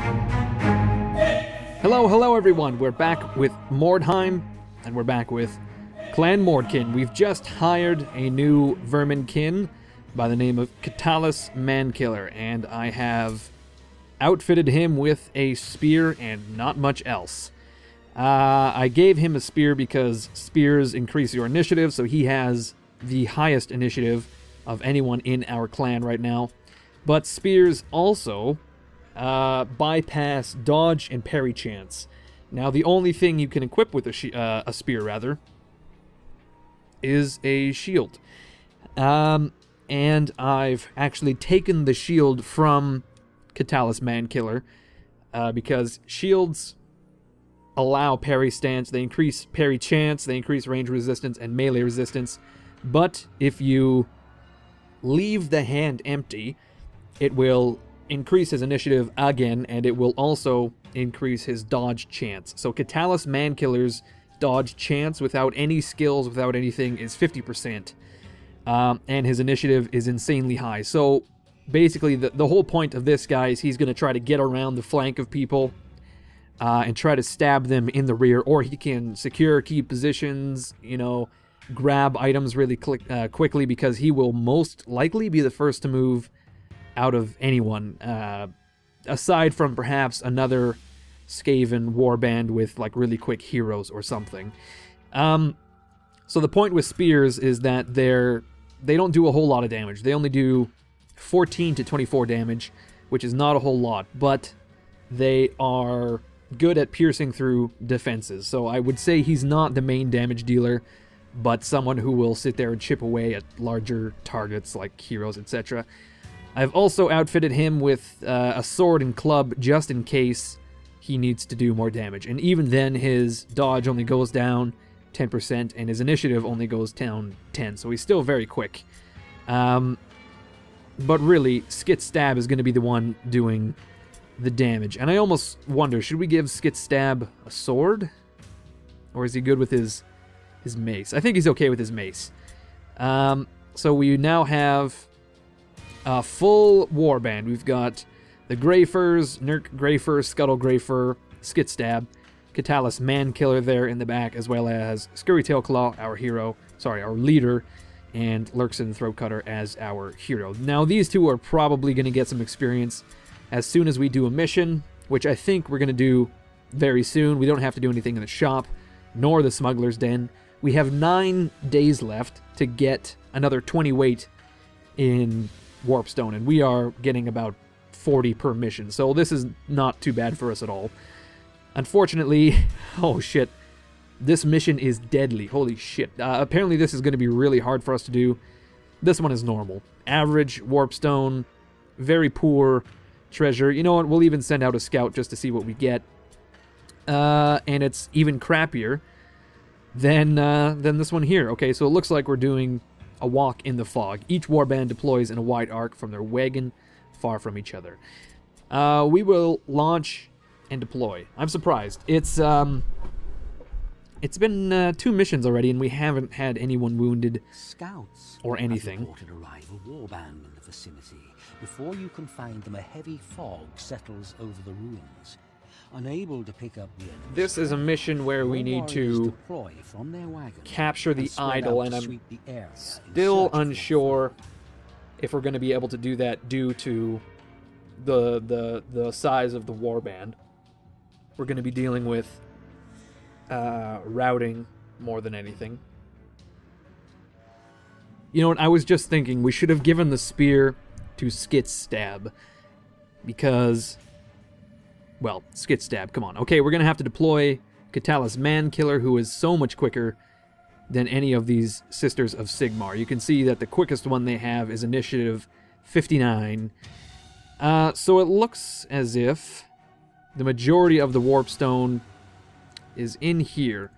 Hello everyone, we're back with Mordheim, and we're back with Clan Mordkin. We've just hired a new Verminkin by the name of Katalis Mankiller, and I have outfitted him with a spear and not much else. I gave him a spear because spears increase your initiative, so he has the highest initiative of anyone in our clan right now. But spears also bypass dodge and parry chance. Now, the only thing you can equip with a spear, is a shield. And I've actually taken the shield from Katalis Mankiller because shields allow parry stance, they increase parry chance, they increase range resistance and melee resistance, but if you leave the hand empty, it will increase his initiative again, and it will also increase his dodge chance. So Katalis Mankiller's dodge chance without any skills, without anything, is 50%. And his initiative is insanely high. So basically the whole point of this guy is he's going to try to get around the flank of people and try to stab them in the rear, or he can secure key positions, you know, grab items really quickly, because he will most likely be the first to move out of anyone, aside from perhaps another Skaven warband with like really quick heroes or something. So the point with spears is that they don't do a whole lot of damage. They only do 14 to 24 damage, which is not a whole lot, but they are good at piercing through defenses. So I would say he's not the main damage dealer, but someone who will sit there and chip away at larger targets like heroes, etc. I've also outfitted him with a sword and club just in case he needs to do more damage. And even then, his dodge only goes down 10% and his initiative only goes down 10, so he's still very quick. But really, Skit Stab is going to be the one doing the damage. And I almost wonder, should we give Skit Stab a sword? Or is he good with his mace? I think he's okay with his mace. So we now have a full warband. We've got the Greyfurs, Nurk Greyfur, Scuttle Greyfur, Skit Stab, Katalis Mankiller there in the back, as well as Scurry Tailclaw, our leader, and Lurksin Throatcutter as our hero. Now, these two are probably going to get some experience as soon as we do a mission, which I think we're going to do very soon. We don't have to do anything in the shop, nor the Smuggler's Den. We have 9 days left to get another 20 weight in Warpstone, and we are getting about 40 per mission, so this is not too bad for us at all. Unfortunately, oh shit, this mission is deadly. Holy shit. Apparently this is going to be really hard for us to do. This one is normal. Average Warpstone, very poor treasure. You know what, we'll even send out a scout just to see what we get. And it's even crappier than this one here. Okay, so it looks like we're doing a walk in the fog. Each warband deploys in a wide arc from their wagon, far from each other. We will launch and deploy. I'm surprised. It's been 2 missions already, and we haven't had anyone wounded Scouts or anything. have reported a rival warband in the vicinity. Before you can find them, a heavy fog settles over the ruins. Unable to pick up the enemy, This is a mission where we need to from their wagons capture the idol, and I'm still still unsure if we're going to be able to do that due to the size of the warband. We're going to be dealing with routing more than anything. You know what, I was just thinking we should have given the spear to Skit Stab, because, well, Skit Stab, come on. Okay, we're going to have to deploy Katalis Mankiller, who is so much quicker than any of these Sisters of Sigmar. You can see that the quickest one they have is initiative 59. So it looks as if the majority of the Warpstone is in here.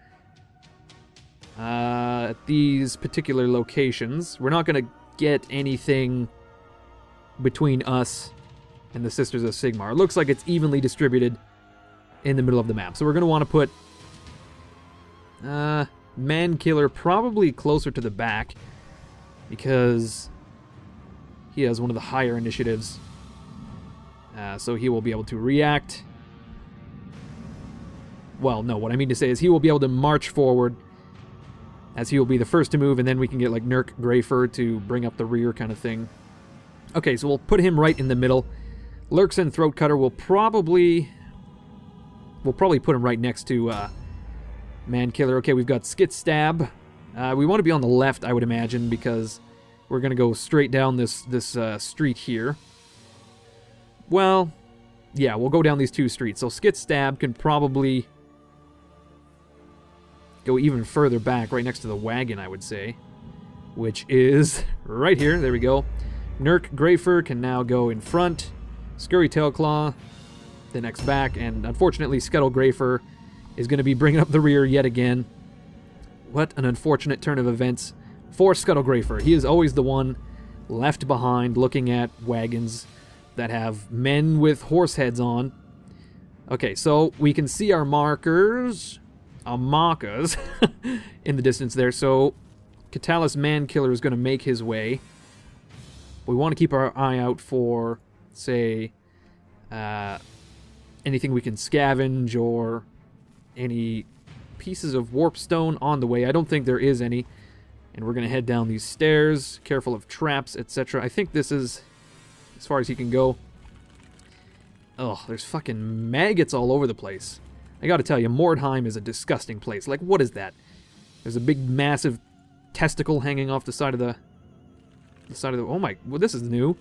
At these particular locations. We're not going to get anything between us and the Sisters of Sigmar. It looks like it's evenly distributed in the middle of the map. So we're going to want to put Mankiller probably closer to the back, because he has one of the higher initiatives So he will be able to react. Well, no, what I mean to say is he will be able to march forward, as he will be the first to move, and then we can get like Nurk Greyfur to bring up the rear kind of thing. Okay, so we'll put him right in the middle. Lurksin Throatcutter will probably... We'll probably put him right next to Mankiller. Okay, we've got Skit Stab. We want to be on the left, I would imagine, because we're going to go straight down this street here. Well, yeah, we'll go down these two streets. So Skit Stab can probably go even further back, right next to the wagon, I would say, which is right here. There we go. Nurk Greyfur can now go in front. Scurry Tailclaw, the next back, and unfortunately Scuttle Greyfur is going to be bringing up the rear yet again. What an unfortunate turn of events for Scuttle Greyfur. He is always the one left behind looking at wagons that have men with horse heads on. Okay, so we can see our markers, in the distance there. So Katalis Mankiller is going to make his way. We want to keep our eye out for, say, anything we can scavenge or any pieces of Warpstone on the way. I don't think there is any. And we're going to head down these stairs, careful of traps, etc. I think this is as far as he can go. Oh, there's fucking maggots all over the place. I gotta tell you, Mordheim is a disgusting place. Like, what is that? There's a big, massive testicle hanging off the side of the... Oh my... Well, this is new.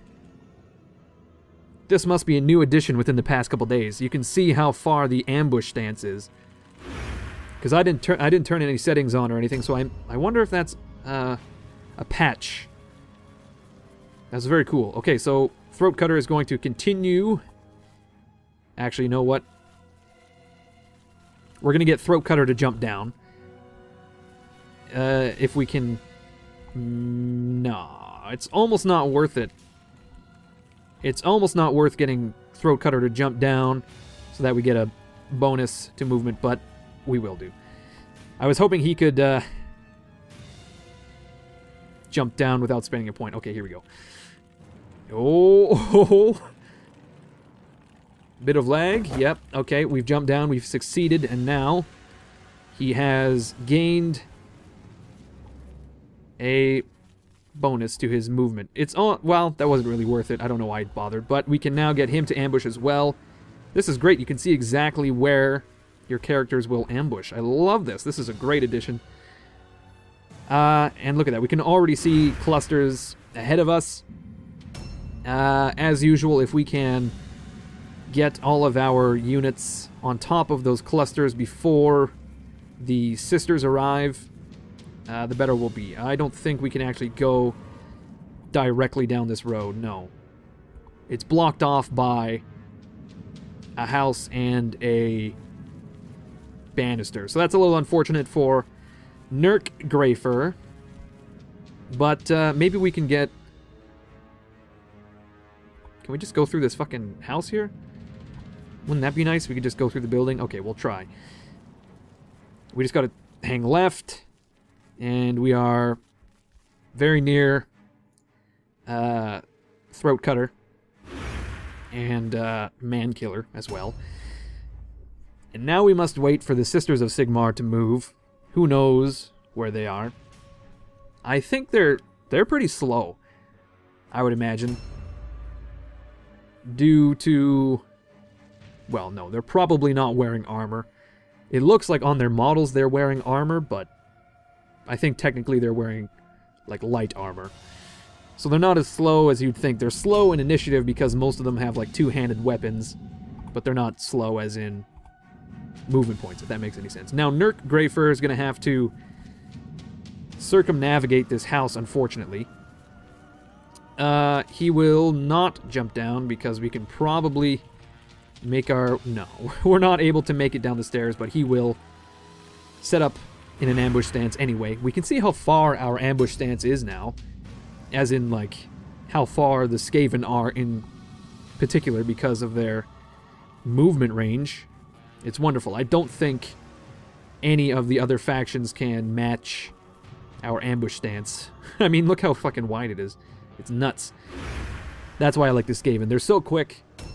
This must be a new addition within the past couple days. You can see how far the ambush stance is. Because I didn't turn any settings on or anything, so I wonder if that's a patch. That's very cool. Okay, so Throat Cutter is going to continue. Actually, you know what? We're going to get Throat Cutter to jump down. If we can... No, it's almost not worth it. It's almost not worth getting Throat Cutter to jump down so that we get a bonus to movement, but we will do. I was hoping he could jump down without spending a point. Okay, here we go. Oh, bit of lag. Yep. Okay, we've jumped down. We've succeeded, and now he has gained a bonus to his movement. It's on. Well, that wasn't really worth it. I don't know why I bothered, but we can now get him to ambush as well. This is great. You can see exactly where your characters will ambush. I love this. This is a great addition. And look at that. We can already see clusters ahead of us. As usual, if we can get all of our units on top of those clusters before the Sisters arrive, the better we'll be. I don't think we can actually go directly down this road, no. It's blocked off by a house and a banister. So that's a little unfortunate for Nurk Greyfur. But maybe we can get... Can we just go through this fucking house here? Wouldn't that be nice? We could just go through the building? Okay, we'll try. We just gotta hang left. And we are very near Throat Cutter and Mankiller as well. And now we must wait for the Sisters of Sigmar to move. Who knows where they are? I think they're pretty slow, I would imagine. Due to... Well, no, they're probably not wearing armor. It looks like on their models they're wearing armor, but I think technically they're wearing, like, light armor. So they're not as slow as you'd think. They're slow in initiative because most of them have, like, two-handed weapons, but they're not slow as in movement points, if that makes any sense. Now, Nurk Greyfur is going to have to circumnavigate this house, unfortunately. He will not jump down because we can probably make our... No, we're not able to make it down the stairs, but he will set up in an ambush stance anyway. We can see how far our ambush stance is now, as in, like, how far the Skaven are in particular because of their movement range. It's wonderful. I don't think any of the other factions can match our ambush stance. I mean, look how fucking wide it is. It's nuts. That's why I like the Skaven. They're so quick.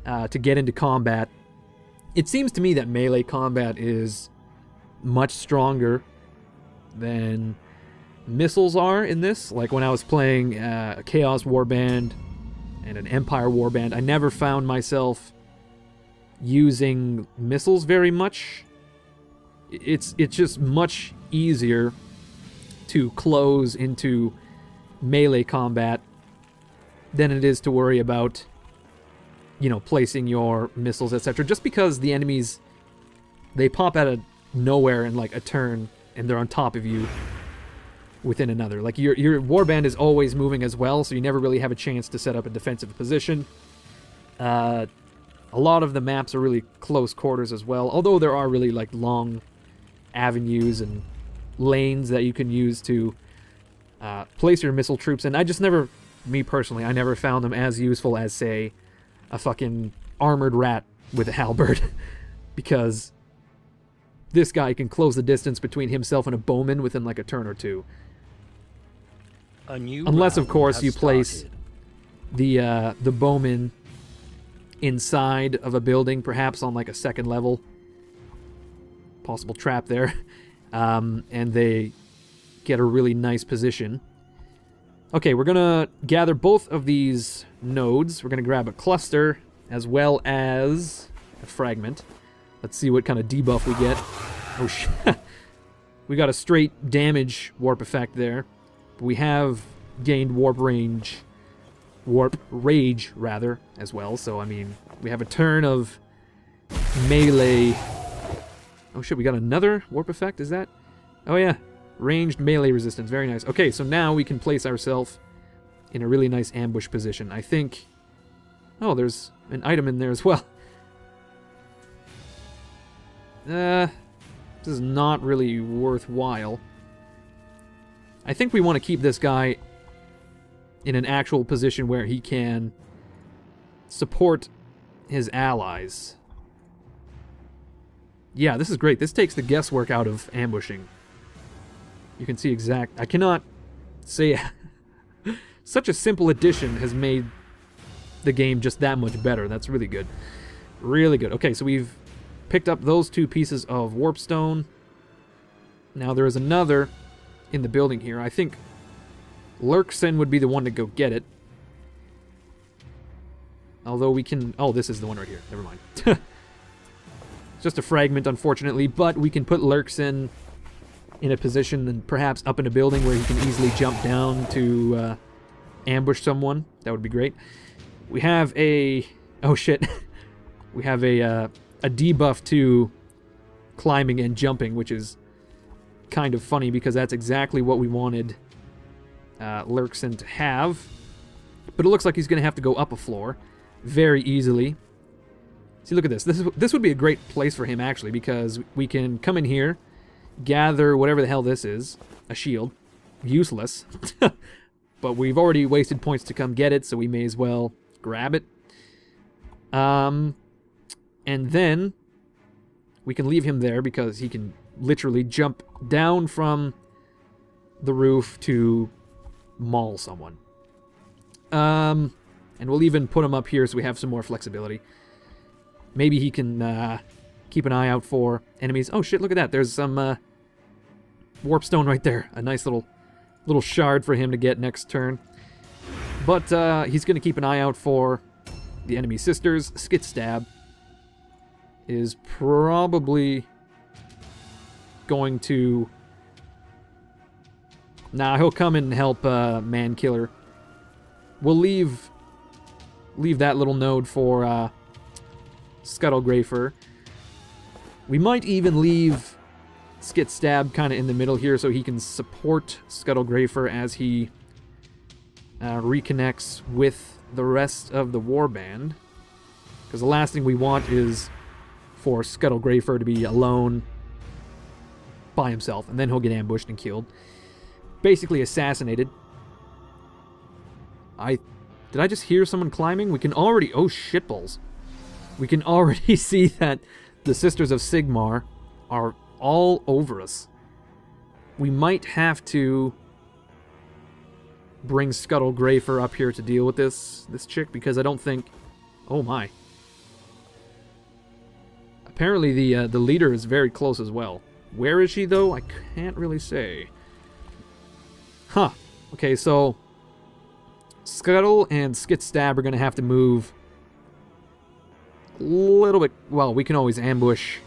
to get into combat. It seems to me that melee combat is much stronger than missiles are in this. Like when I was playing a Chaos Warband and an Empire Warband, I never found myself using missiles very much. It's just much easier to close into melee combat than it is to worry about, you know, placing your missiles, etc. Just because the enemies, they pop out of nowhere in like a turn and they're on top of you within another. Like your warband is always moving as well, so you never really have a chance to set up a defensive position. A lot of the maps are really close quarters as well, although there are really like long avenues and lanes that you can use to place your missile troops in. I just never, me personally, I never found them as useful as, say, a fucking armored rat with a halberd. Because this guy can close the distance between himself and a bowman within like a turn or two. Unless, of course, you place the bowman inside of a building, perhaps on like a second level. Possible trap there. And they get a really nice position. Okay, we're gonna gather both of these nodes. We're gonna grab a cluster as well as a fragment. Let's see what kind of debuff we get. Oh shit. We got a straight damage warp effect there. We have gained warp rage rather, as well. So, I mean, we have a turn of melee. Oh shit, we got another warp effect, is that? Oh yeah, ranged melee resistance, very nice. Okay, so now we can place ourselves in a really nice ambush position. I think... Oh, there's an item in there as well. This is not really worthwhile. I think we want to keep this guy in an actual position where he can support his allies. Yeah, this is great. This takes the guesswork out of ambushing. You can see exact... I cannot say... Such a simple addition has made the game just that much better. That's really good. Really good. Okay, so we've picked up those two pieces of Warpstone. Now there is another in the building here. I think Lurksin would be the one to go get it. Although we can... Oh, this is the one right here. Never mind. It's just a fragment, unfortunately, but we can put Lurksin in a position and perhaps up in a building where he can easily jump down to ambush someone. That would be great. We have a... Oh, shit. We have a debuff to climbing and jumping, which is kind of funny because that's exactly what we wanted Lurksin to have. But it looks like he's going to have to go up a floor very easily. See, look at this. This would be a great place for him, actually, because we can come in here, gather whatever the hell this is, a shield. Useless. But we've already wasted points to come get it, so we may as well grab it. And then we can leave him there because he can literally jump down from the roof to maul someone. And we'll even put him up here so we have some more flexibility. Maybe he can keep an eye out for enemies. Oh shit, look at that. There's some Warpstone right there. A nice little shard for him to get next turn. But he's going to keep an eye out for the enemy sisters. Skit Stab is probably going to... Nah, he'll come and help Mankiller. We'll leave that little node for Scuttlegrafer. We might even leave Skit Stab kind of in the middle here so he can support Scuttlegrafer as he reconnects with the rest of the warband. Because the last thing we want is for Scuttlegrafer to be alone by himself, and then he'll get ambushed and killed. Basically assassinated. Did I just hear someone climbing? We can already... Oh, shitballs. We can already see that the Sisters of Sigmar are all over us. We might have to bring Scuttlegrafer up here to deal with this chick, because I don't think... Oh my. Apparently the leader is very close as well. Where is she, though? I can't really say. Huh. Okay, so Scuttle and Skitstab are going to have to move a little bit. Well, we can always ambush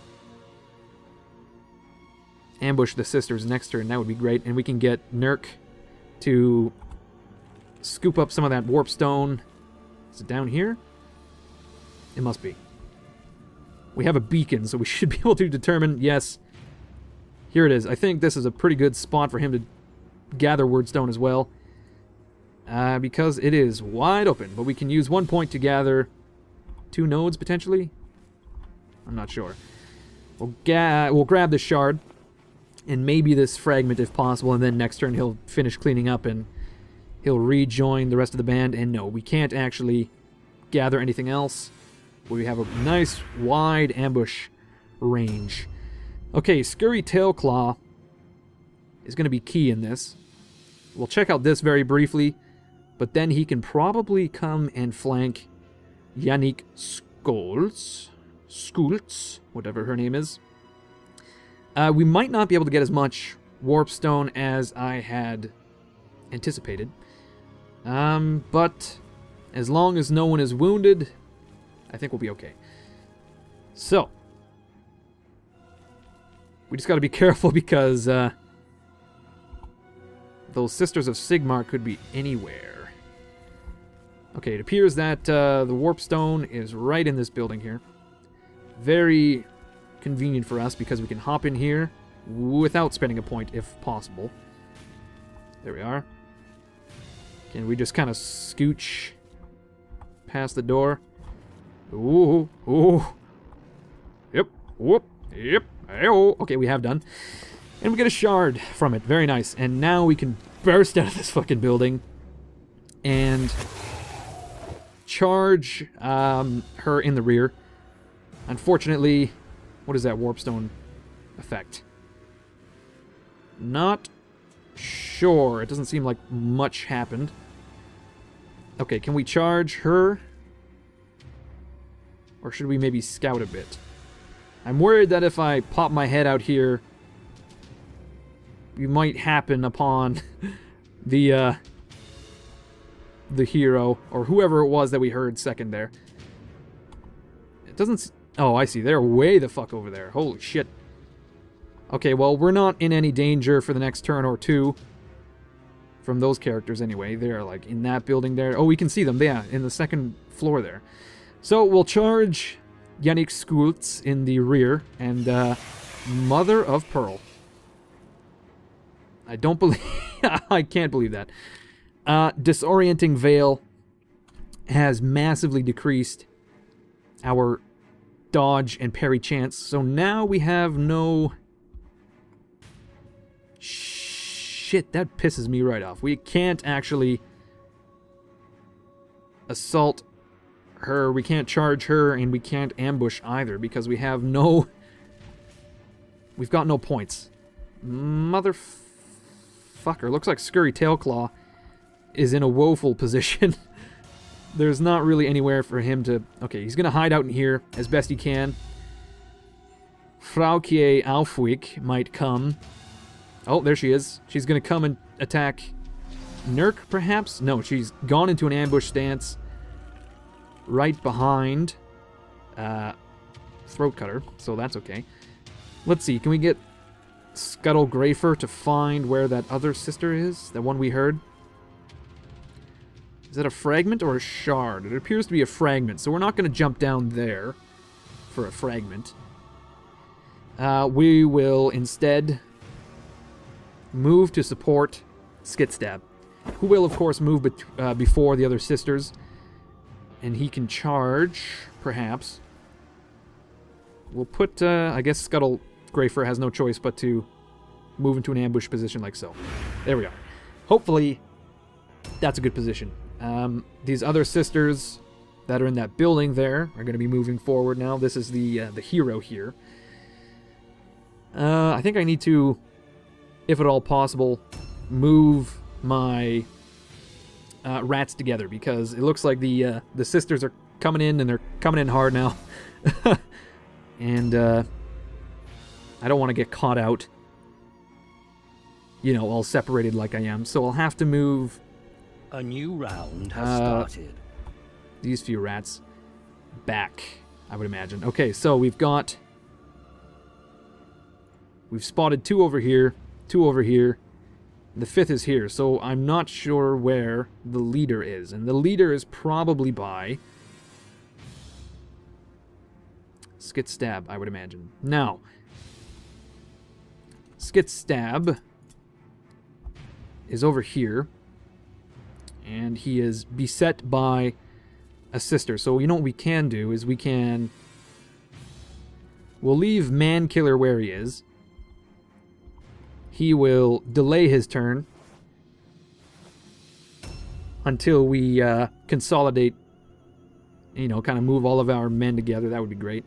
the sisters next turn. That would be great. And we can get Nurk to scoop up some of that Warpstone. Is it down here? It must be. We have a beacon, so we should be able to determine, yes, here it is. I think this is a pretty good spot for him to gather Wordstone as well. Because it is wide open, but we can use 1 point to gather 2 nodes, potentially? I'm not sure. We'll grab the shard, and maybe this fragment if possible, and then next turn he'll finish cleaning up and he'll rejoin the rest of the band. And no, we can't actually gather anything else. We have a nice wide ambush range. Okay, Scurry Tailclaw is going to be key in this. We'll check out this very briefly, but then he can probably come and flank Yannick Skultz, whatever her name is. We might not be able to get as much Warpstone as I had anticipated. But as long as no one is wounded, I think we'll be okay. So, we just got to be careful because those Sisters of Sigmar could be anywhere. Okay, it appears that the Warpstone is right in this building here. Very convenient for us because we can hop in here without spending a point if possible. There we are. Can we just kind of scooch past the door? Ooh, ooh. Yep, whoop, yep, ayo. Okay, we have done. And we get a shard from it. Very nice. And now we can burst out of this fucking building and charge her in the rear. Unfortunately, what is that Warpstone effect? Not sure. It doesn't seem like much happened. Okay, can we charge her? Or should we maybe scout a bit? I'm worried that if I pop my head out here, we might happen upon the hero, or whoever it was that we heard second there. It doesn't... Oh, I see. They're way the fuck over there. Holy shit. Okay, well, we're not in any danger for the next turn or two. From those characters, anyway. They're, like, in that building there. Oh, we can see them. Yeah, in the second floor there. So, we'll charge Yannick Skultz in the rear. And, Mother of Pearl. I don't believe... I can't believe that. Disorienting Veil has massively decreased our dodge and parry chance. So now we have no... Shit, that pisses me right off. We can't actually assault her, we can't charge her, and we can't ambush either because we have no... We've got no points. Motherfucker. Looks like Scurry Tailclaw is in a woeful position. There's not really anywhere for him to... Okay, he's going to hide out in here as best he can. Frauke Aufwick might come. Oh, there she is. She's going to come and attack Nurk, perhaps? No, she's gone into an ambush stance right behind Throat Cutter, so that's okay. Let's see, can we get Scuttle Grafer to find where that other sister is? The one we heard? Is that a fragment or a shard? It appears to be a fragment, so we're not going to jump down there for a fragment. We will instead move to support Skitstab, who will, of course, move before the other sisters. And he can charge, perhaps. We'll put, I guess Scuttle Grafer has no choice but to move into an ambush position like so. There we are. Hopefully, that's a good position. These other sisters that are in that building there are going to be moving forward now. This is the hero here. I think I need to, if at all possible, move my rats together because it looks like the sisters are coming in and they're coming in hard now. And I don't want to get caught out, you know, all separated like I am. So I'll have to move... A new round has started. These few rats back, I would imagine. Okay, so we've spotted 2 over here, 2 over here. The 5th is here, so I'm not sure where the leader is. And the leader is probably by Skit Stab, I would imagine. Now, Skit Stab is over here. And he is beset by a sister. So you know what we can do is we'll leave Mankiller where he is. He will delay his turn until we consolidate, you know, kind of move all of our men together. That would be great.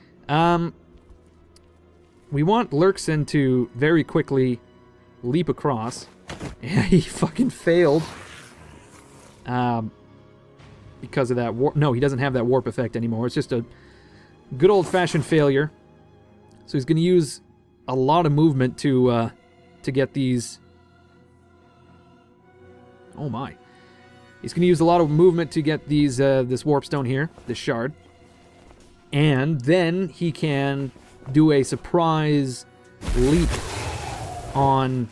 We want Lurksin to very quickly leap across. Yeah, he fucking failed. Because of that warp. No, he doesn't have that warp effect anymore. It's just a good old-fashioned failure. So he's going to use a lot of movement to get these... Oh my. He's going to use a lot of movement to get these this Warpstone here, this shard. And then he can do a surprise leap on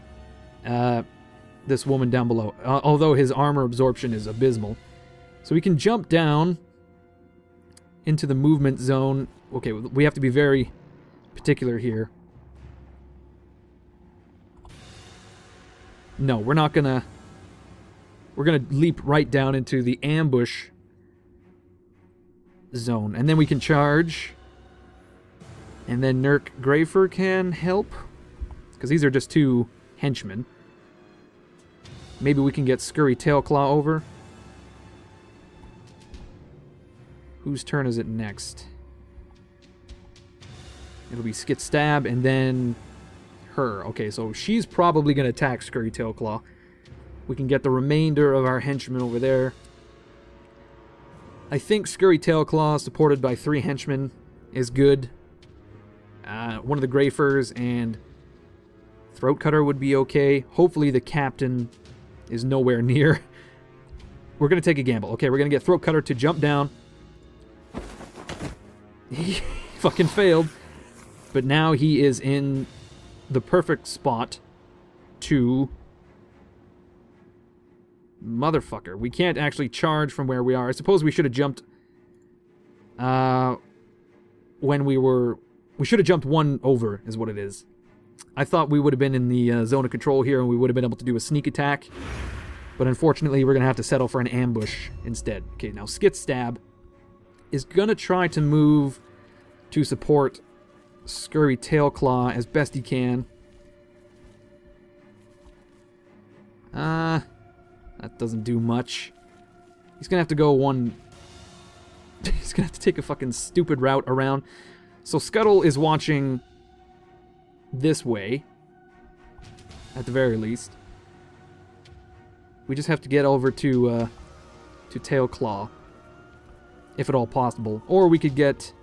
this woman down below. Although his armor absorption is abysmal. So we can jump down into the movement zone. Okay, we have to be very particular here. No, we're not gonna... We're gonna leap right down into the ambush zone. And then we can charge. And then Nurk Grafer can help. Because these are just 2 henchmen. Maybe we can get Scurry Tailclaw over. Whose turn is it next? It'll be Skit Stab and then her. Okay, so she's probably going to attack Scurry Tailclaw. We can get the remainder of our henchmen over there. I think Scurry Tailclaw, supported by 3 henchmen, is good. One of the Grafers and Throat Cutter would be okay. Hopefully the captain is nowhere near. We're going to take a gamble. Okay, we're going to get Throat Cutter to jump down. He fucking failed. But now he is in the perfect spot to... Motherfucker. We can't actually charge from where we are. I suppose we should have jumped... when we were... We should have jumped 1 over, is what it is. I thought we would have been in the zone of control here and we would have been able to do a sneak attack. But unfortunately, we're going to have to settle for an ambush instead. Okay, now Skit Stab is going to try to move to support Scurry Tailclaw as best he can. That doesn't do much. He's going to have to go one... He's going to have to take a fucking stupid route around. So Scuttle is watching this way, at the very least. We just have to get over to Tailclaw, if at all possible. Or we could get...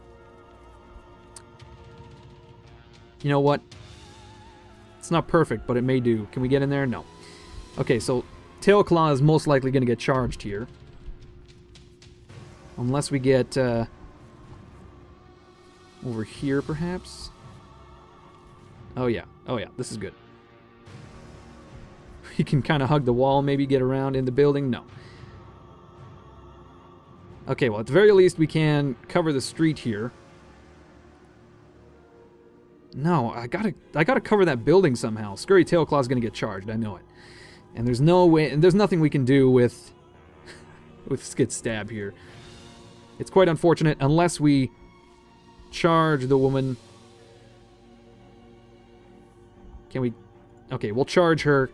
You know what? It's not perfect, but it may do. Can we get in there? No. Okay, so Tailclaw is most likely going to get charged here. Unless we get over here, perhaps? Oh yeah, this is good. He can kind of hug the wall, maybe get around in the building. No. Okay, well, at the very least, we can cover the street here. No, I gotta cover that building somehow. Scurry Tailclaw's gonna get charged, I know it. And there's no way, and there's nothing we can do with Skit Stab here. It's quite unfortunate, unless we charge the woman. Can we... Okay, we'll charge her.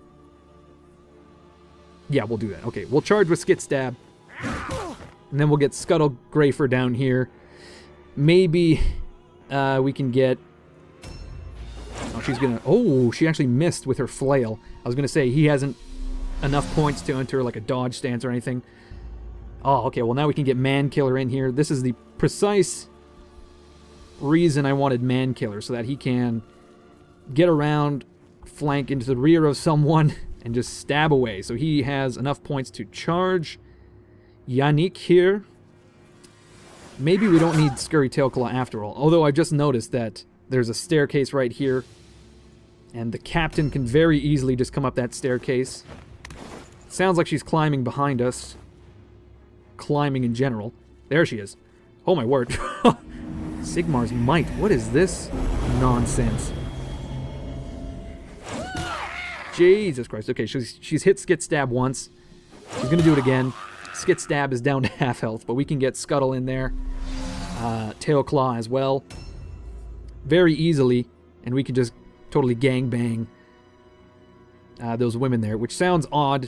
Yeah, we'll do that. Okay, we'll charge with Skit Stab. And then we'll get Scuttle Grafer down here. Maybe we can get... Oh, she's gonna... Oh, she actually missed with her flail. I was gonna say, he hasn't enough points to enter like a dodge stance or anything. Oh, okay, well now we can get Mankiller in here. This is the precise reason I wanted Mankiller, so that he can get around, flank into the rear of someone, and just stab away. So he has enough points to charge. Yannick here. Maybe we don't need Scurry Tailclaw after all. Although I just noticed that there's a staircase right here. And the captain can very easily just come up that staircase. Sounds like she's climbing behind us. Climbing in general. There she is. Oh my word. Sigmar's might. What is this nonsense? Jesus Christ. Okay, she's hit Skit Stab once. She's going to do it again. Skit Stab is down to half health, but we can get Scuttle in there. Tail Claw as well. Very easily, and we can just totally gangbang those women there, which sounds odd.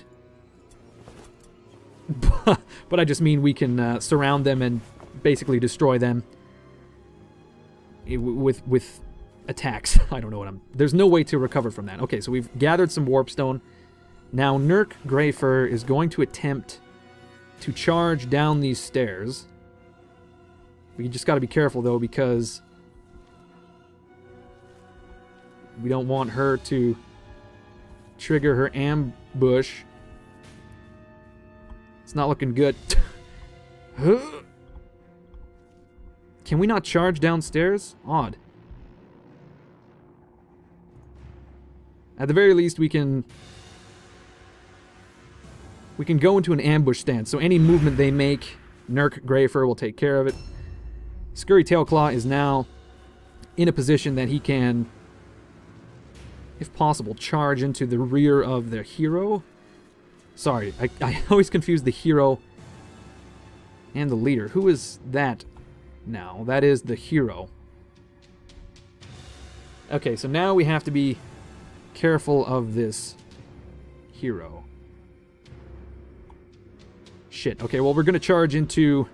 But I just mean we can surround them and basically destroy them with attacks. I don't know what there's no way to recover from that. Okay, so we've gathered some Warpstone. Now Nurk Greyfur is going to attempt to charge down these stairs. We just got to be careful though, because we don't want her to trigger her ambush. It's not looking good. Can we not charge downstairs? Odd. At the very least, we can go into an ambush stance. So any movement they make, Nurk Greyfur will take care of it. Scurry Tailclaw is now in a position that he can, if possible, charge into the rear of the hero. Sorry, I always confuse the hero and the leader. Who is that now? That is the hero. Okay, so now we have to be careful of this hero. Shit. Okay, well, we're going to charge into...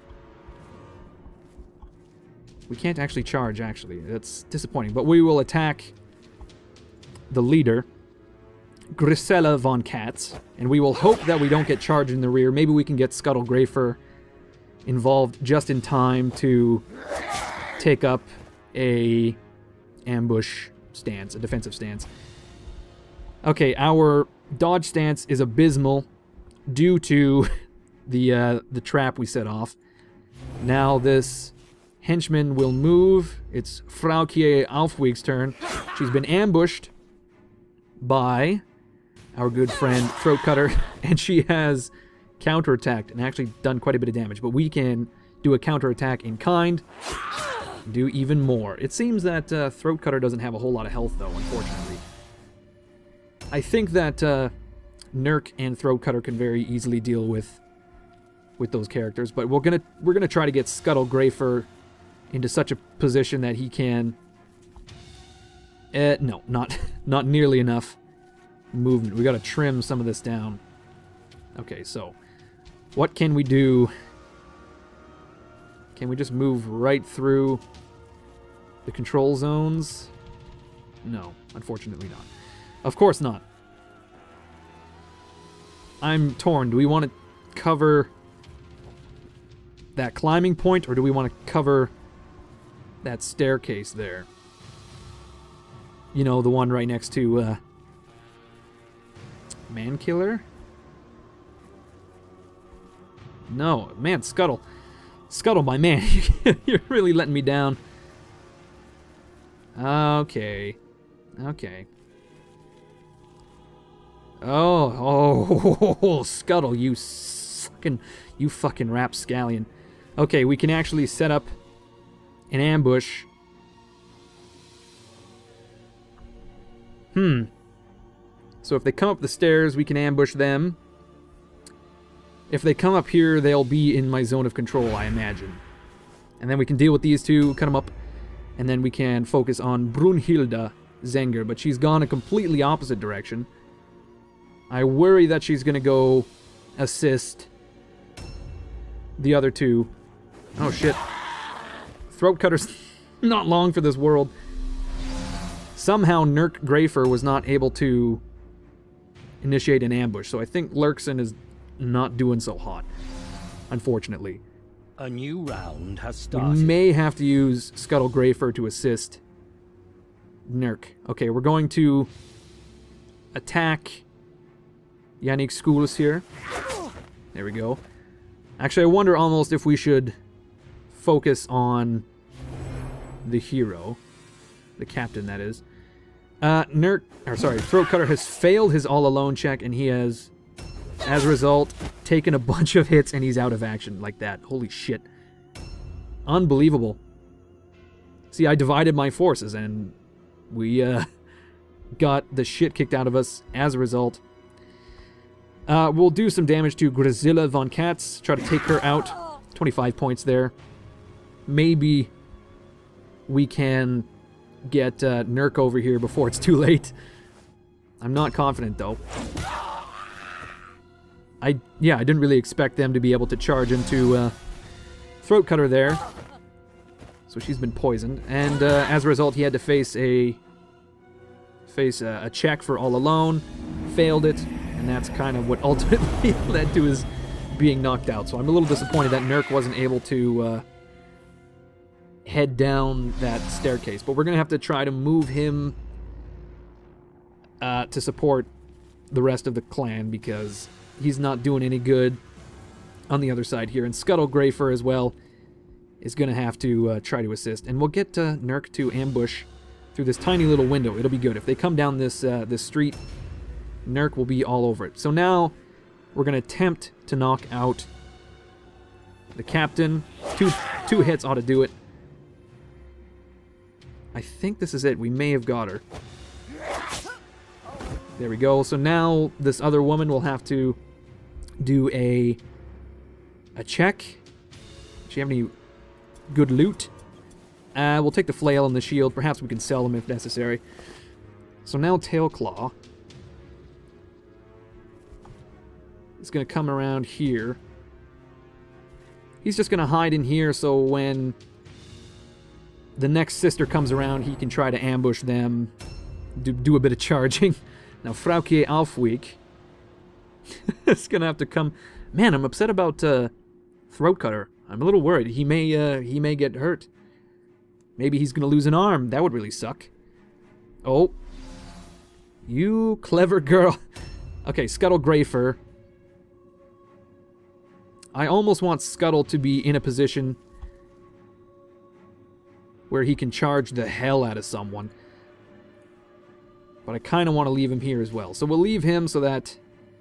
We can't actually charge, actually. That's disappointing. But we will attack the leader, Grisella von Katz, and we will hope that we don't get charged in the rear. Maybe we can get Scuttle Greyfur involved just in time to take up a ambush stance, a defensive stance. Okay, our dodge stance is abysmal due to the trap we set off. Now this henchman will move. It's Frauke Aufwig's turn. She's been ambushed by our good friend Throat Cutter, and she has counterattacked and actually done quite a bit of damage. But we can do a counterattack in kind, do even more. It seems that Throat Cutter doesn't have a whole lot of health, though, unfortunately. I think that Nurk and Throat Cutter can very easily deal with those characters, but we're gonna try to get Scuttle Greyfur into such a position that he can. No, not nearly enough movement. We got to trim some of this down. Okay, so what can we do? Can we just move right through the control zones? No, unfortunately not. Of course not. I'm torn. Do we want to cover that climbing point, or do we want to cover that staircase there? You know, the one right next to Mankiller? No, man, Scuttle. Scuttle, my man. You're really letting me down. Okay. Okay. Oh, Scuttle, you fucking rapscallion. Okay, we can actually set up an ambush. So if they come up the stairs, we can ambush them. If they come up here, they'll be in my zone of control, I imagine. And then we can deal with these two, cut them up, and then we can focus on Brunhilde Zenger, but she's gone a completely opposite direction. I worry that she's going to go assist the other two. Oh, shit. Throat Cutter's not long for this world. Somehow Nurk Greyfur was not able to initiate an ambush, so I think Lurksin is not doing so hot, unfortunately. A new round has We started. may have to use Scuttle Greyfur to assist Nurk. Okay, we're going to attack Yannick Schools here. There we go. Actually, I wonder almost if we should focus on the hero. The captain, that is. Throat Cutter has failed his all-alone check, and he has, as a result, taken a bunch of hits, and he's out of action like that. Holy shit. Unbelievable. See, I divided my forces, and we got the shit kicked out of us as a result. We'll do some damage to Grazilla von Katz, try to take her out. 25 points there. Maybe we can get Nurk over here before it's too late. I'm not confident, though. I didn't really expect them to be able to charge into Throat Cutter there. So she's been poisoned. And as a result, he had to face a check for all alone. Failed it. And that's kind of what ultimately led to his being knocked out. So I'm a little disappointed that Nurk wasn't able to head down that staircase. But we're going to have to try to move him to support the rest of the clan, because he's not doing any good on the other side here. And Scuttle Greyfur as well is going to have to try to assist. And we'll get Nurk to ambush through this tiny little window. It'll be good. If they come down this street, Nurk will be all over it. So now we're going to attempt to knock out the captain. Two hits ought to do it. I think this is it. We may have got her. There we go. So now this other woman will have to do a check. Does she have any good loot? We'll take the flail and the shield. Perhaps we can sell them if necessary. So now Tailclaw is going to come around here. He's just going to hide in here, so when the next sister comes around, he can try to ambush them, do a bit of charging. Now, Frauke Aufweek is going to have to come... Man, I'm upset about Throat Cutter. I'm a little worried. He may get hurt. Maybe he's going to lose an arm. That would really suck. Oh. You clever girl. Okay, Scuttle Greyfur. I almost want Scuttle to be in a position where he can charge the hell out of someone. But I kind of want to leave him here as well. So we'll leave him so that...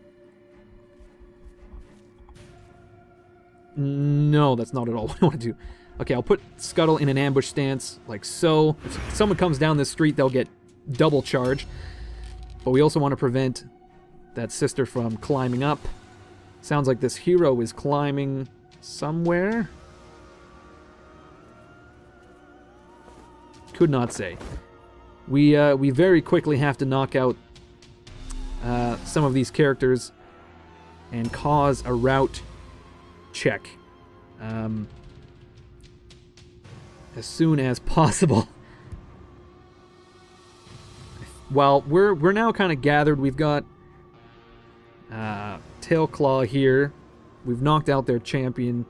No, that's not at all what I want to do. Okay, I'll put Scuttle in an ambush stance, like so. If someone comes down this street, they'll get double charged. But we also want to prevent that sister from climbing up. Sounds like this hero is climbing somewhere. Could not say. We very quickly have to knock out some of these characters and cause a rout check as soon as possible. Well, we're now kind of gathered. We've got Tailclaw here. We've knocked out their champion.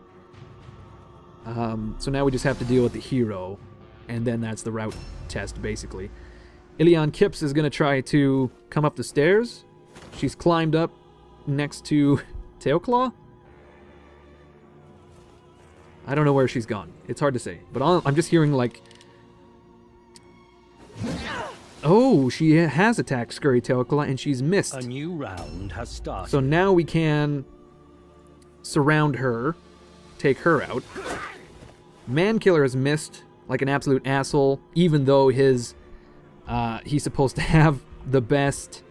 So now we just have to deal with the hero, and then that's the route test, basically. Ilion Kips is going to try to come up the stairs. She's climbed up next to Tailclaw. I don't know where she's gone. It's hard to say. But I'm just hearing, like... Oh, she has attacked Scurry Tailclaw, and she's missed. A new round has started. So now we can surround her, take her out. Mankiller has missed like an absolute asshole, even though he's supposed to have the best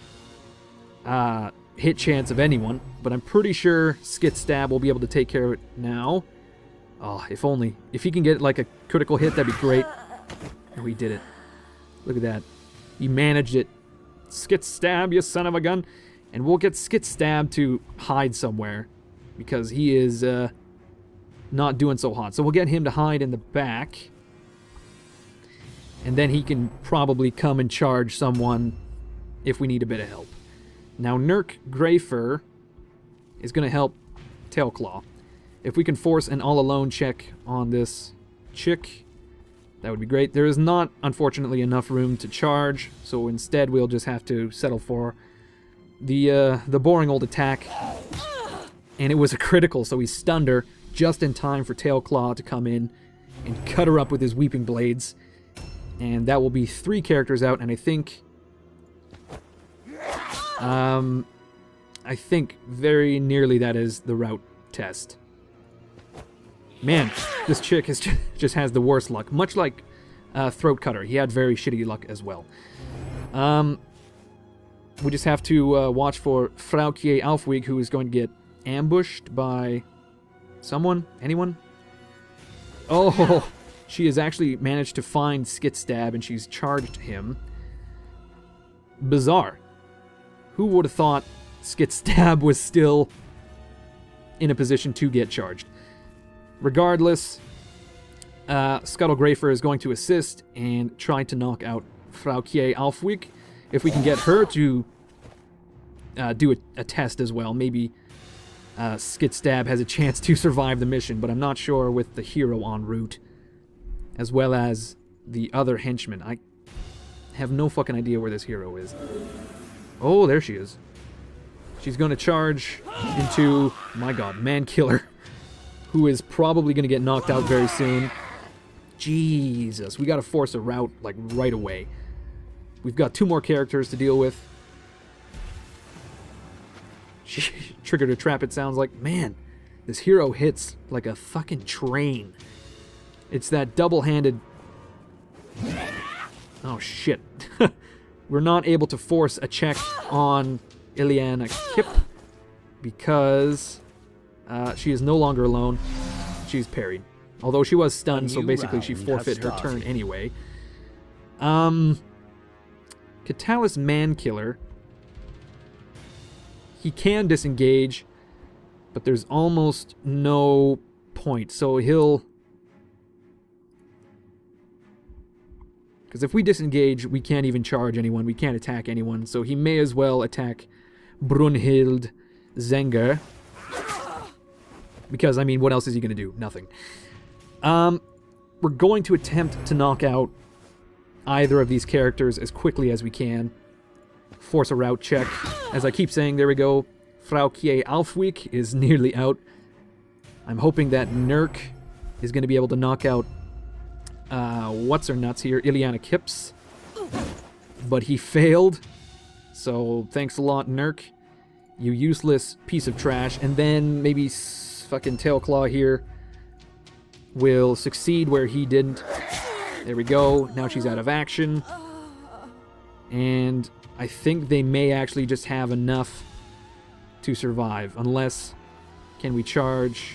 hit chance of anyone. But I'm pretty sure Skit Stab will be able to take care of it now. Oh, if only. If he can get like a critical hit, that'd be great. Oh, he did it. Look at that. He managed it. Skit Stab, you son of a gun. And we'll get Skit Stab to hide somewhere, because he is not doing so hot. So we'll get him to hide in the back. And then he can probably come and charge someone if we need a bit of help. Now, Nurk Greyfur is going to help Tailclaw. If we can force an all-alone check on this chick, that would be great. There is not, unfortunately, enough room to charge, so instead we'll just have to settle for the boring old attack. And it was a critical, so he stunned her just in time for Tailclaw to come in and cut her up with his Weeping Blades. And that will be 3 characters out, and I think very nearly that is the route test. Man, this chick just has the worst luck. Much like Throat Cutter, he had very shitty luck as well. We just have to watch for Frauke Alfwig, who is going to get ambushed by someone? Anyone? Oh, she has actually managed to find Skitstab, and she's charged him. Bizarre. Who would have thought Skitstab was still in a position to get charged? Regardless, Scuttlegrafer is going to assist and try to knock out Frauke Alfwig. If we can get her to do a test as well, maybe Skitstab has a chance to survive the mission, but I'm not sure with the hero en route, as well as the other henchman. I have no fucking idea where this hero is. Oh, there she is. She's going to charge into, my god, Mankiller, who is probably going to get knocked out very soon. Jesus, we got to force a route, like, right away. We've got 2 more characters to deal with. She triggered a trap, it sounds like. Man, this hero hits like a fucking train. It's that double-handed... Oh, shit. We're not able to force a check on Ileana Kip because she is no longer alone. She's parried. Although she was stunned, so basically she forfeit her turn anyway. Katalis Mankiller. He can disengage, but there's almost no point. So he'll... Because if we disengage, we can't even charge anyone. We can't attack anyone. So he may as well attack Brunhild Zenger. Because, I mean, what else is he going to do? Nothing. We're going to attempt to knock out either of these characters as quickly as we can. Force a route check. As I keep saying, there we go. Frauke Alfwig is nearly out. I'm hoping that Nurk is going to be able to knock out what's-her-nuts here, Ileana Kips. But he failed. So, thanks a lot, Nurk. You useless piece of trash. And then maybe fucking Tailclaw here will succeed where he didn't. There we go. Now she's out of action. And I think they may actually just have enough to survive. Unless... Can we charge...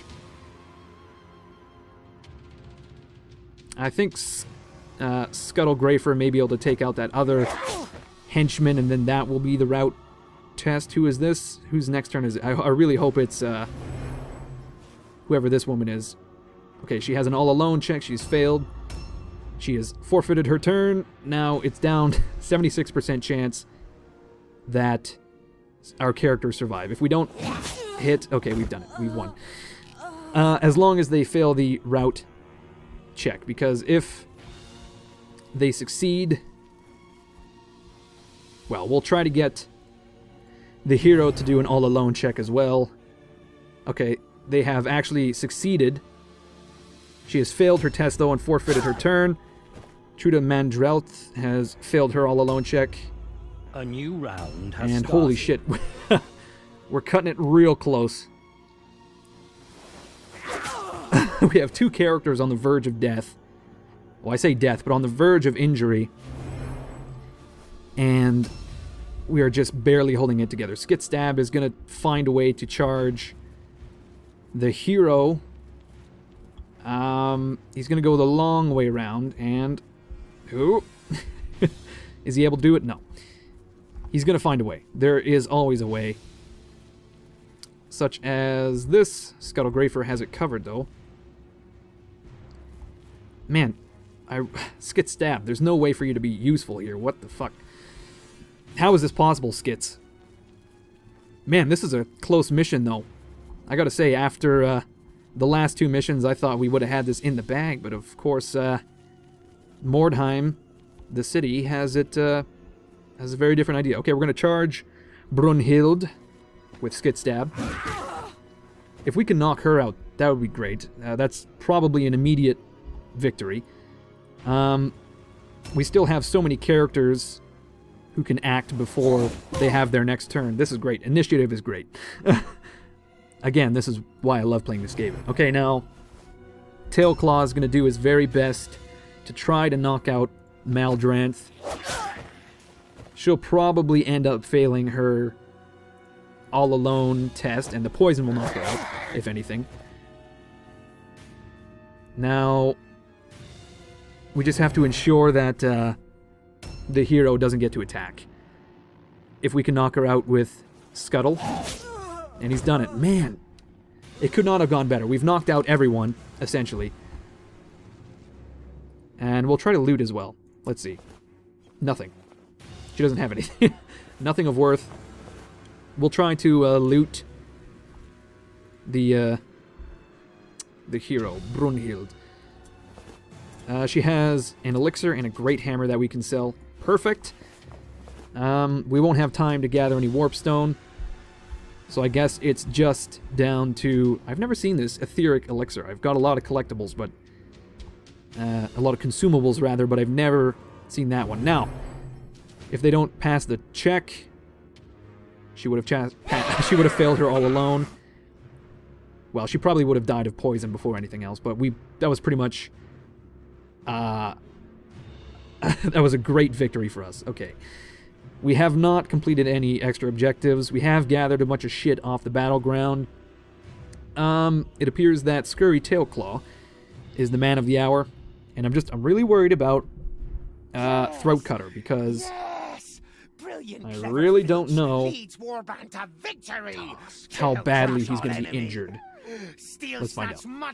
I think Scuttlegrafer may be able to take out that other henchman, and then that will be the route test. Who is this? Whose next turn is it? I really hope it's whoever this woman is. Okay, she has an all-alone check. She's failed. She has forfeited her turn. Now it's down 76% chance that our characters survive. If we don't hit... Okay, we've done it. We've won. As long as they fail the route check, because if they succeed, well, we'll try to get the hero to do an all-alone check as well. Okay, they have actually succeeded. She has failed her test, though, and forfeited her turn. Truda Mandrelt has failed her all-alone check. A new round has and started. Holy shit, we're cutting it real close. We have 2 characters on the verge of death. Well, I say death, but on the verge of injury. And we are just barely holding it together. Skitstab is going to find a way to charge the hero. He's going to go the long way around, and... Ooh. Is he able to do it? No. He's going to find a way. There is always a way. Such as this. Scuttlegrafer has it covered, though. Man, Skitstab, there's no way for you to be useful here. What the fuck? How is this possible, Skits? Man, this is a close mission, though. I gotta say, after the last two missions, I thought we would have had this in the bag, but of course, Mordheim, the city, has a very different idea. Okay, we're going to charge Brunhild with Skit Stab. If we can knock her out, that would be great. That's probably an immediate victory. We still have so many characters who can act before they have their next turn. This is great. Initiative is great. Again, this is why I love playing this game. Okay, now, Tailclaw is going to do his very best to try to knock out Maldranth. She'll probably end up failing her all-alone test, and the poison will knock her out, if anything. Now, we just have to ensure that the hero doesn't get to attack. If we can knock her out with Scuttle, and he's done it. Man, it could not have gone better. We've knocked out everyone, essentially. And we'll try to loot as well. Let's see. Nothing. She doesn't have anything. Nothing of worth. We'll try to loot the hero, Brunhild. She has an elixir and a great hammer that we can sell. Perfect. We won't have time to gather any Warpstone. So I guess it's just down to... I've never seen this etheric elixir. I've got a lot of collectibles, but... a lot of consumables, rather, but I've never seen that one. Now, if they don't pass the check, she would have she would have failed her all alone. Well, she probably would have died of poison before anything else, but that was pretty much... that was a great victory for us. Okay. We have not completed any extra objectives. We have gathered a bunch of shit off the battleground. It appears that Scurry Tailclaw is the man of the hour, and I'm really worried about Throat Cutter, because I really don't know how badly he's going to be injured. Let's find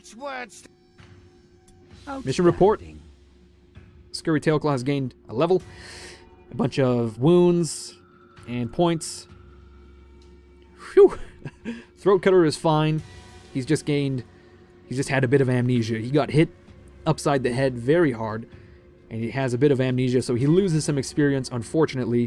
out. Mission report. Scurry Tailclaw has gained a level, a bunch of wounds and points. Phew. Throat Cutter is fine. He's just had a bit of amnesia. He got hit upside the head very hard, and he has a bit of amnesia, so he loses some experience, unfortunately.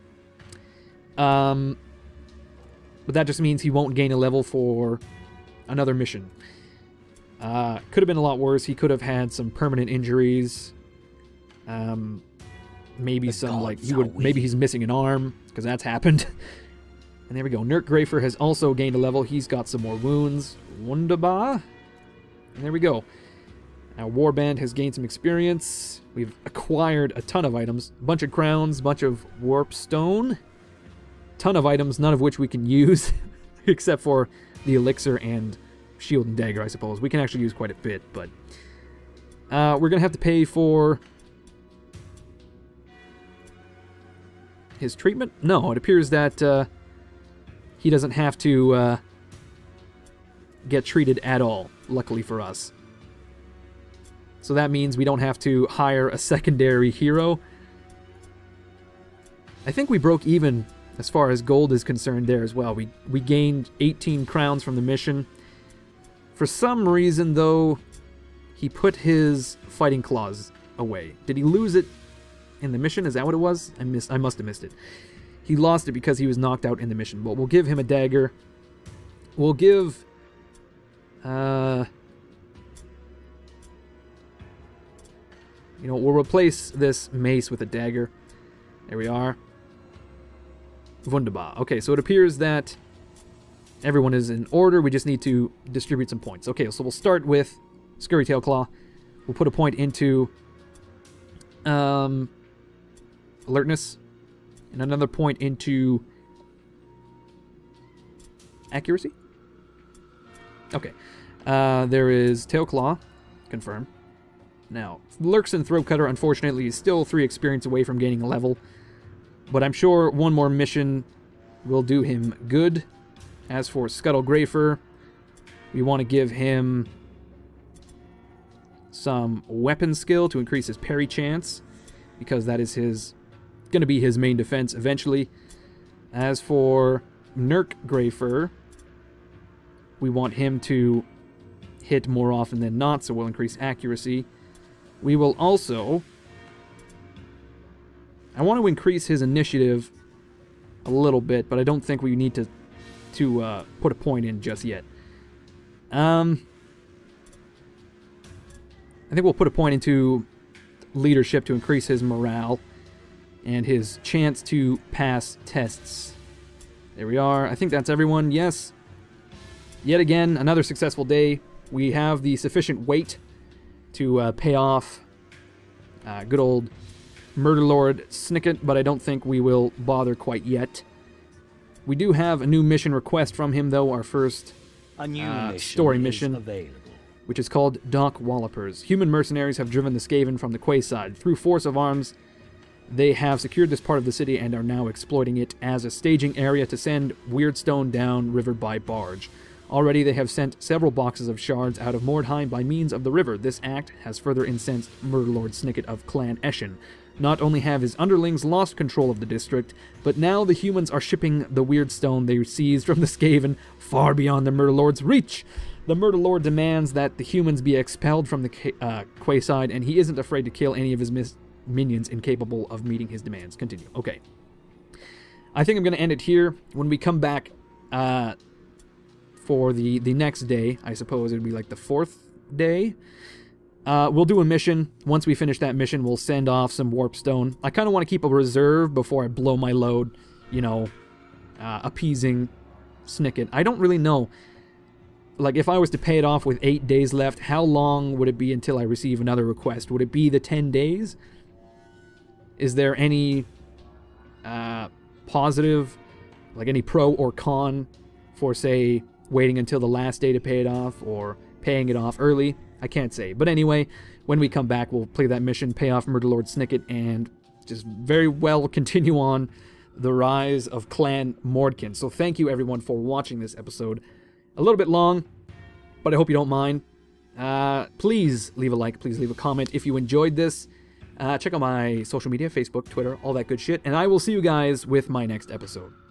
But that just means he won't gain a level for another mission. Could have been a lot worse. He could have had some permanent injuries. Maybe some, like, maybe he's missing an arm, because that's happened. And there we go. Nurk Grafer has also gained a level. He's got some more wounds. Wunderbar. And there we go. Now, Warband has gained some experience. We've acquired a ton of items. A bunch of crowns, a bunch of Warpstone. Ton of items, none of which we can use, except for the elixir and shield and dagger, I suppose. We can actually use quite a bit, but... we're going to have to pay for... his treatment? No, it appears that he doesn't have to get treated at all, luckily for us. So that means we don't have to hire a secondary hero. I think we broke even as far as gold is concerned there as well. We gained 18 crowns from the mission. For some reason, though, he put his fighting claws away. Did he lose it in the mission? Is that what it was? I must have missed it. He lost it because he was knocked out in the mission. But we'll give him a dagger. We'll give... you know, we'll replace this mace with a dagger. There we are. Wunderbar. Okay, so it appears that everyone is in order. We just need to distribute some points. Okay, so we'll start with Scurry Tailclaw. We'll put a point into... alertness, and another point into accuracy. Okay, there is Tailclaw, confirm. Now, Lurksin Throat Cutter, unfortunately, is still 3 experience away from gaining a level, but I'm sure one more mission will do him good. As for Scuttle Grafer, we want to give him some weapon skill to increase his parry chance, because that is going to be his main defense eventually. As for Nurk Grafer, we want him to hit more often than not, so we'll increase accuracy. We will also... I want to increase his initiative a little bit, but I don't think we need to put a point in just yet. I think we'll put a point into leadership to increase his morale and his chance to pass tests. There we are. I think that's everyone. Yes. Yet again, another successful day. We have the sufficient weight to pay off good old Murder Lord Snicket, but I don't think we will bother quite yet. We do have a new mission request from him, though, our first story mission, which is called Dock Wallopers. Human mercenaries have driven the Skaven from the quayside. Through force of arms, they have secured this part of the city and are now exploiting it as a staging area to send Weirdstone down river by barge. Already they have sent several boxes of shards out of Mordheim by means of the river. This act has further incensed Murder Lord Snicket of Clan Eshin. Not only have his underlings lost control of the district, but now the humans are shipping the Weirdstone they seized from the Skaven far beyond the Murder Lord's reach. The Murder Lord demands that the humans be expelled from the quayside, and he isn't afraid to kill any of his minions incapable of meeting his demands. Continue. Okay. I think I'm going to end it here. When we come back for the next day, I suppose it would be like the 4th day, we'll do a mission. Once we finish that mission, we'll send off some Warpstone. I kind of want to keep a reserve before I blow my load, you know, appeasing Snicket. I don't really know. Like, if I was to pay it off with 8 days left, how long would it be until I receive another request? Would it be the 10 days? Is there any positive, like any pro or con for, say, waiting until the last day to pay it off or paying it off early? I can't say. But anyway, when we come back, we'll play that mission, pay off Murder Lord Snicket, and just very well continue on the rise of Clan Mordkin. So thank you, everyone, for watching this episode. A little bit long, but I hope you don't mind. Please leave a like, please leave a comment if you enjoyed this. Check out my social media, Facebook, Twitter, all that good shit, and I will see you guys with my next episode.